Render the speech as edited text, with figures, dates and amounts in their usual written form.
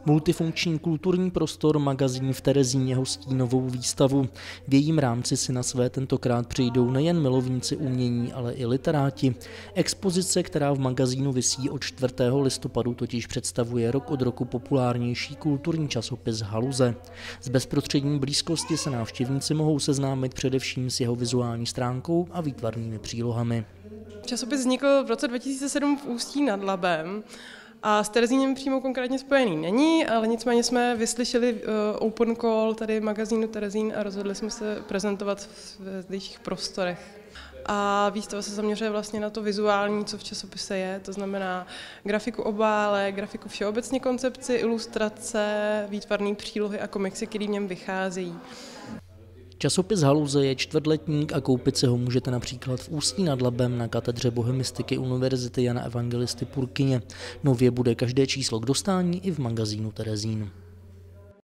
Multifunkční kulturní prostor Magazín v Terezíně hostí novou výstavu. V jejím rámci si na své tentokrát přijdou nejen milovníci umění, ale i literáti. Expozice, která v magazínu visí od 4. listopadu, totiž představuje rok od roku populárnější kulturní časopis Haluze. Z bezprostřední blízkosti se návštěvníci mohou seznámit především s jeho vizuální stránkou a výtvarnými přílohami. Časopis vznikl v roce 2007 v Ústí nad Labem a s Terezínem přímo konkrétně spojený není, ale nicméně jsme vyslyšeli open call tady magazínu Terezín a rozhodli jsme se prezentovat ve zdejších prostorech. A výstava se zaměřuje vlastně na to vizuální, co v časopise je, to znamená grafiku obálek, grafiku všeobecně koncepci, ilustrace, výtvarné přílohy a komiksy, které v něm vycházejí. Časopis Haluze je čtvrtletník a koupit si ho můžete například v Ústí nad Labem na katedře bohemistiky Univerzity Jana Evangelisty Purkyně. Nově bude každé číslo k dostání i v magazínu Terezín.